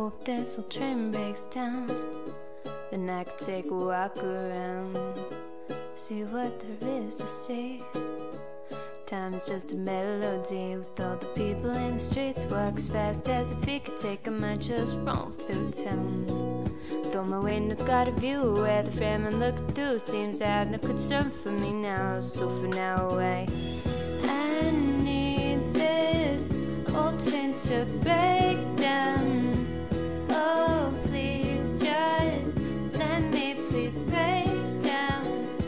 hope this whole train breaks down, then I could take a walk around, see what there is to see. Time is just a melody with all the people in the streets. Walk as fast as if he could take, I might just roll through town. Though my window's got a view where the frame I'm looking through seems to have no concern for me now. So for now away, I need this old train to break down. Oh please, just let me please break down.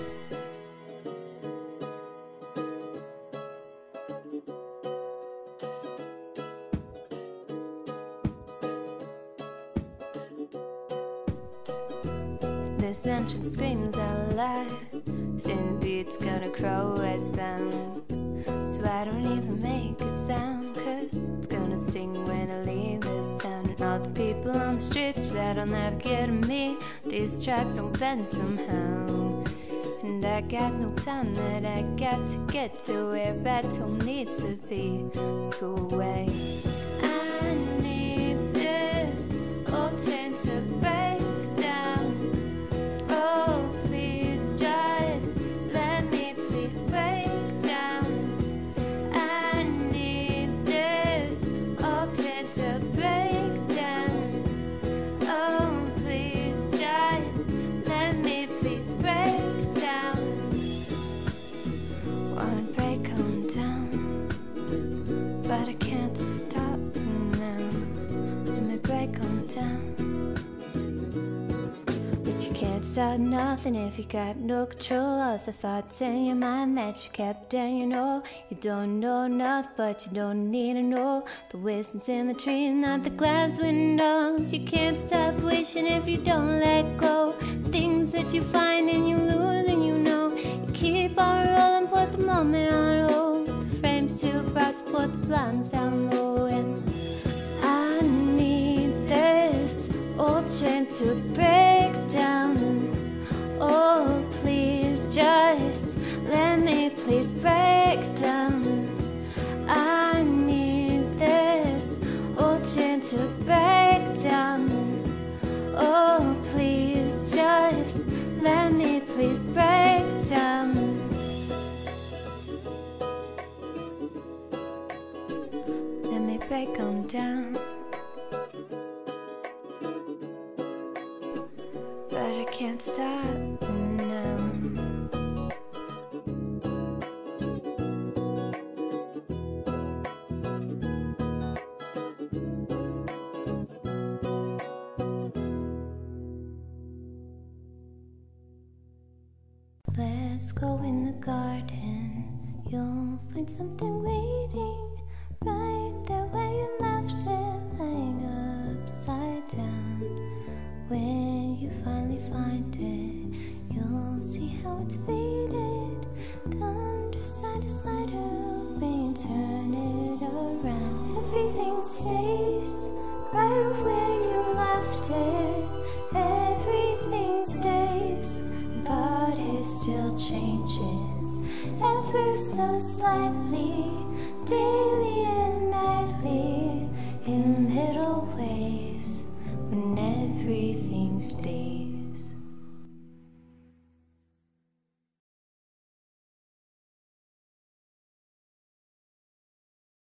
This engine screams out loud, saying the beat's gonna crow westbound. So I don't even make a sound, cause it's gonna sting when I leave this town. And all the people on the streets that'll never get to me, these tracks don't bend somehow. And I got no time that I got to get to where I don't need to be. So away, I need this old train to break down. Oh please, just let me please break down. I need this old train to break down. Oh please, just let me please break down. Wanna break on down, but I can't stop now. Let me break on down. But you can't start nothing if you got no control of the thoughts in your mind that you kept. And you know you don't know enough, but you don't need to know. The wisdom's in the trees, not the glass windows. You can't stop wishing if you don't let go. Things that you find and you lose, and you know you keep on rolling, put the moment on hold. The frame's too proud to put the blinds down low. And I need this old chain to break down. Oh please, just let me please break down. I need this old chain to break down. Oh please, just let me please break down. Let me break on down. But I can't stop now. Let's go in the garden. You'll find something waiting right there where you left it, lying upside down. When you finally find it, you'll see how it's faded. The underside is lighter when you turn it around. Everything stays right where you left it. Everything stays, but it still changes ever so slightly, daily and nightly, in little ways. When everything stays.